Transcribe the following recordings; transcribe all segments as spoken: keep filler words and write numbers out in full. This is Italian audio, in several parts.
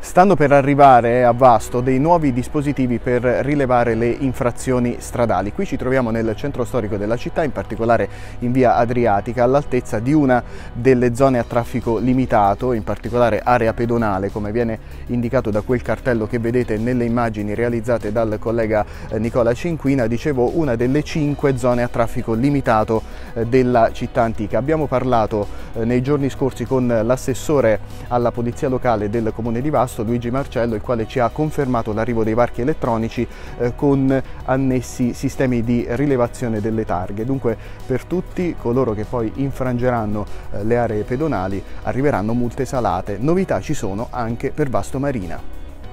Stanno per arrivare a Vasto dei nuovi dispositivi per rilevare le infrazioni stradali. Qui ci troviamo nel centro storico della città, in particolare in via Adriatica, all'altezza di una delle zone a traffico limitato, in particolare area pedonale, come viene indicato da quel cartello che vedete nelle immagini realizzate dal collega Nicola Cinquina. Dicevo, una delle cinque zone a traffico limitato della città antica. Abbiamo parlato nei giorni scorsi con l'assessore alla polizia locale del comune di Vasto, Luigi Marcello, il quale ci ha confermato l'arrivo dei varchi elettronici eh, con annessi sistemi di rilevazione delle targhe. Dunque per tutti coloro che poi infrangeranno eh, le aree pedonali arriveranno multe salate. Novità ci sono anche per Vasto Marina.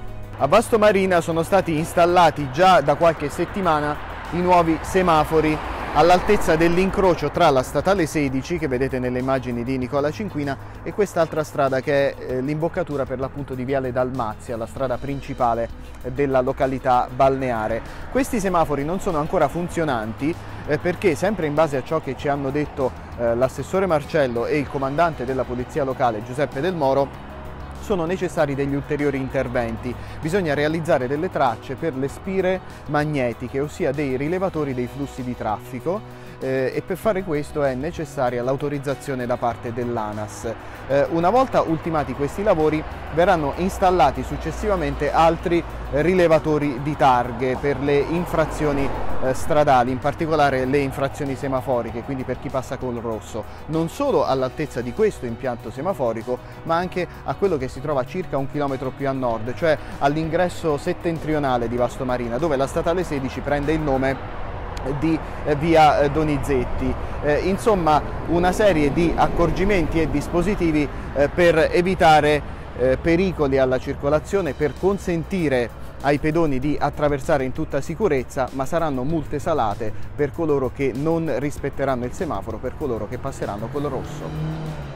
A Vasto Marina sono stati installati già da qualche settimana i nuovi semafori all'altezza dell'incrocio tra la statale sedici, che vedete nelle immagini di Nicola Cinquina, e quest'altra strada che è eh, l'imboccatura per l'appunto di Viale Dalmazia, la strada principale eh, della località balneare. Questi semafori non sono ancora funzionanti eh, perché, sempre in base a ciò che ci hanno detto eh, l'assessore Marcello e il comandante della polizia locale Giuseppe Del Moro, sono necessari degli ulteriori interventi. Bisogna realizzare delle tracce per le spire magnetiche, ossia dei rilevatori dei flussi di traffico, eh, e per fare questo è necessaria l'autorizzazione da parte dell'ANAS. Eh, una volta ultimati questi lavori verranno installati successivamente altri rilevatori di targhe per le infrazioni eh, stradali, in particolare le infrazioni semaforiche, quindi per chi passa col rosso, non solo all'altezza di questo impianto semaforico, ma anche a quello che si trova circa un chilometro più a nord, cioè all'ingresso settentrionale di Vasto Marina, dove la statale sedici prende il nome di eh, via eh, Donizetti. Eh, insomma, una serie di accorgimenti e dispositivi eh, per evitare eh, pericoli alla circolazione, per consentire ai pedoni di attraversare in tutta sicurezza, ma saranno multe salate per coloro che non rispetteranno il semaforo, per coloro che passeranno col rosso.